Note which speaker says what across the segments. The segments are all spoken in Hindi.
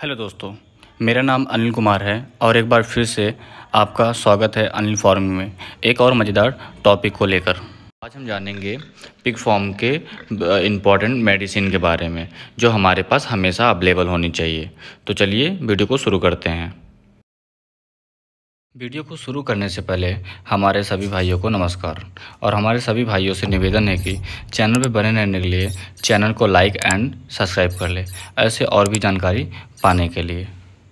Speaker 1: हेलो दोस्तों, मेरा नाम अनिल कुमार है और एक बार फिर से आपका स्वागत है अनिल फार्मिंग में एक और मज़ेदार टॉपिक को लेकर। आज हम जानेंगे पिग फॉर्म के इम्पॉर्टेंट मेडिसिन के बारे में जो हमारे पास हमेशा अवेलेबल होनी चाहिए। तो चलिए वीडियो को शुरू करते हैं। वीडियो को शुरू करने से पहले हमारे सभी भाइयों को नमस्कार और हमारे सभी भाइयों से निवेदन है कि चैनल पर बने रहने के लिए चैनल को लाइक एंड सब्सक्राइब कर ले ऐसे और भी जानकारी पाने के लिए।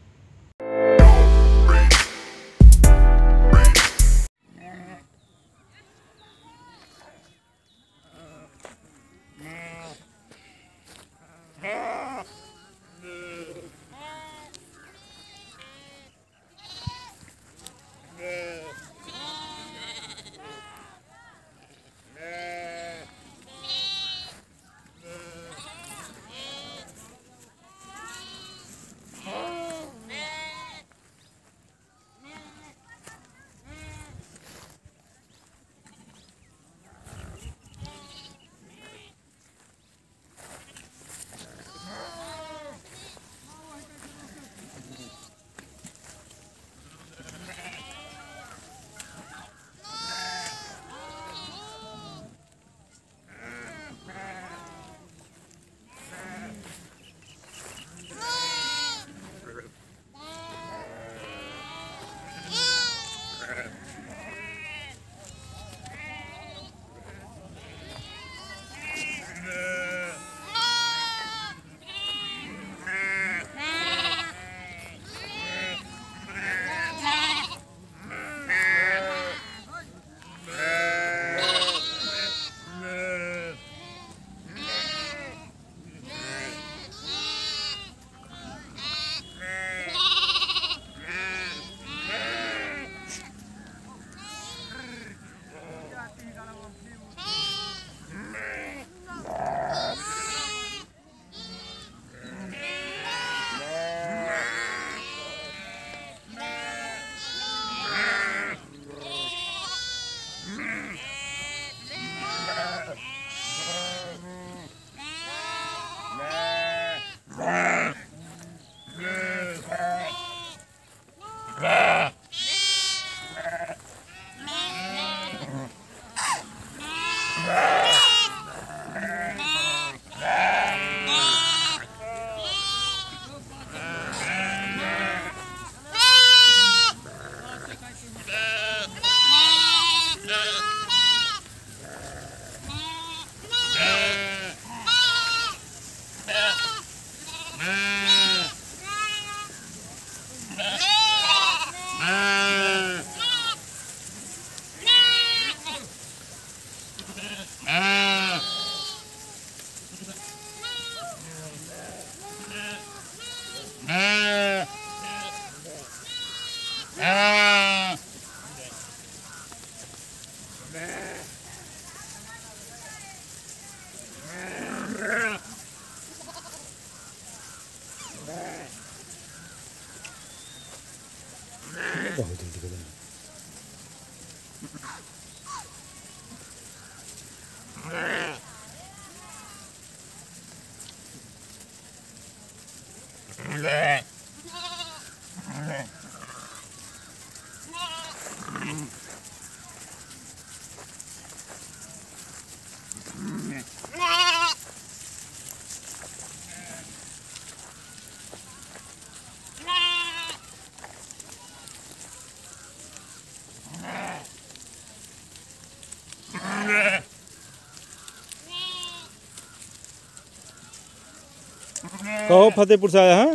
Speaker 2: कहो फतेहपुर से आया है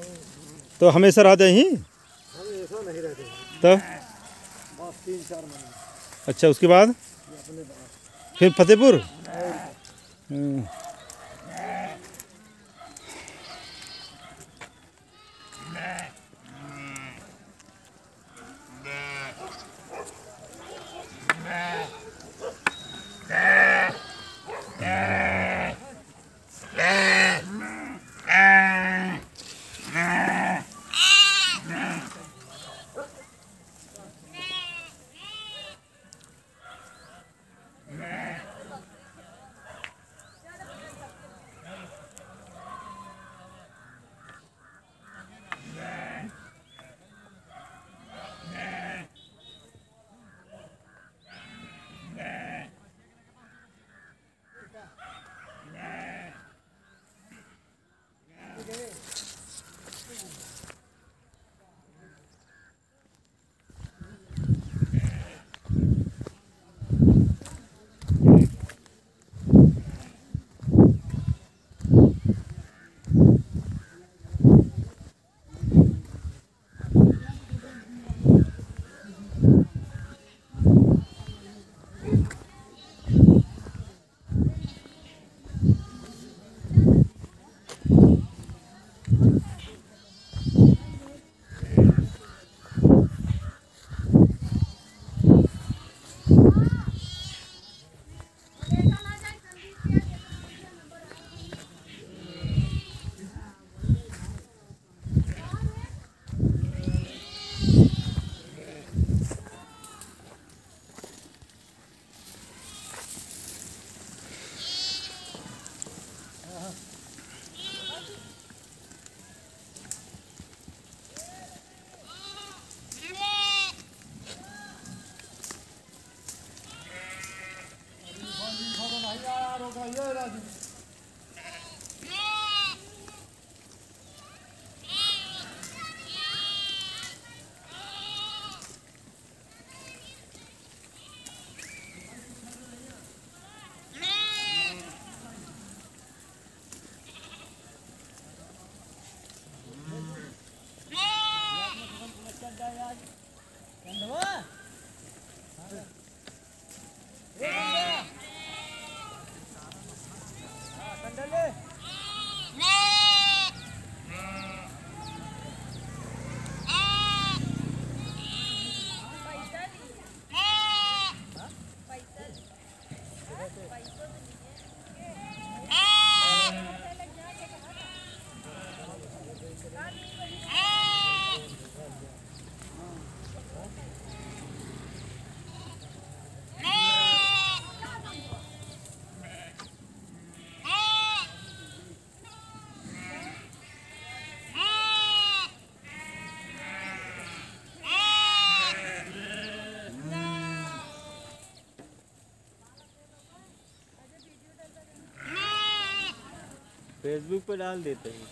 Speaker 2: तो हमेशा रहते यहीं?
Speaker 3: हमेशा नहीं रहते
Speaker 2: तब
Speaker 3: बस 3-4 महीने।
Speaker 2: अच्छा, उसके बाद फिर फतेहपुर। फेसबुक पे डाल देते हैं।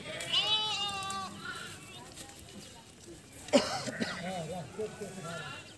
Speaker 3: हाँ,